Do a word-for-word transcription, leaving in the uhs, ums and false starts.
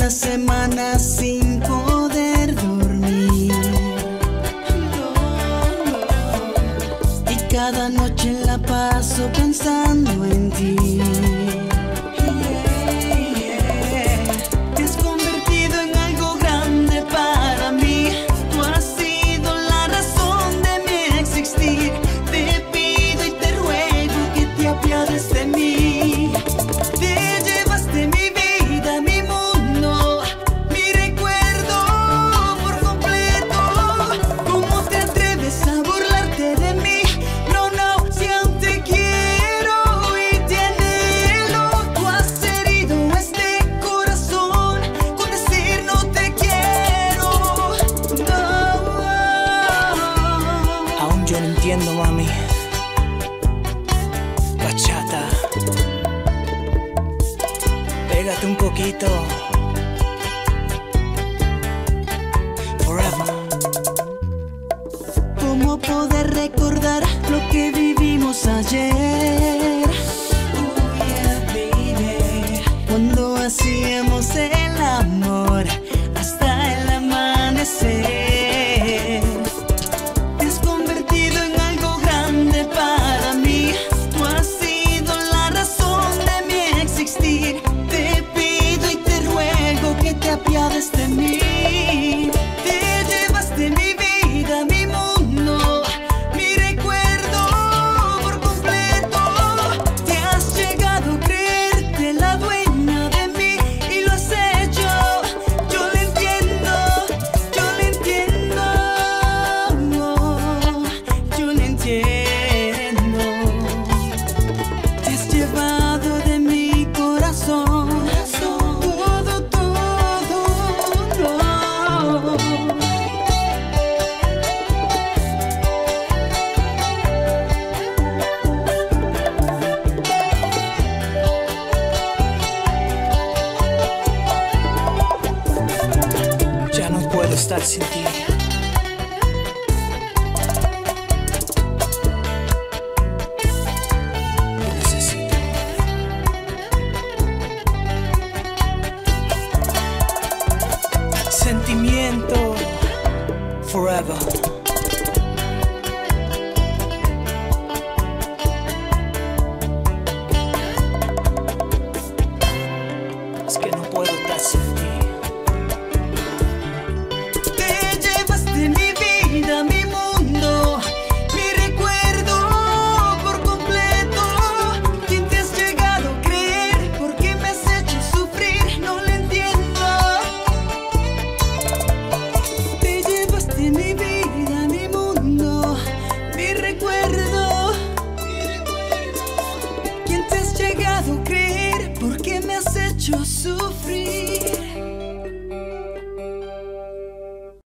semanas sin poder dormir, y cada noche la paso pensando en ti. Te has convertido en algo grande para mí. Tú has sido la razón de mi existir. Te pido y te ruego que te apiades de mí. Te llevaste mi vida, mi mundo, mi recuerdo por completo. ¿Cómo te atreves a burlarte de mí? No, no, si aún te quiero y te anhelo. Tú has herido este corazón con decir no te quiero. No. Aún yo no entiendo, mami. Bachata, pégate un poquito. Forever. ¿Cómo poder recordar lo que vivimos ayer? Oh yeah, baby. Cuando hacíamos el amor hasta el amanecer. Te has convertido en algo grande para mí. Tú has sido la razón de mi existir. Te pido y te ruego que te apiades de mí. Te llevaste mi vida, mi mundo, mi recuerdo por completo. Te has llegado a creerte la dueña de mí y lo has hecho. Yo lo entiendo, yo lo entiendo, yo lo entiendo. Te has llevado de mi corazón todo, todo, no. Ya no puedo estar sin ti. Te necesito. Sentimiento. Forever.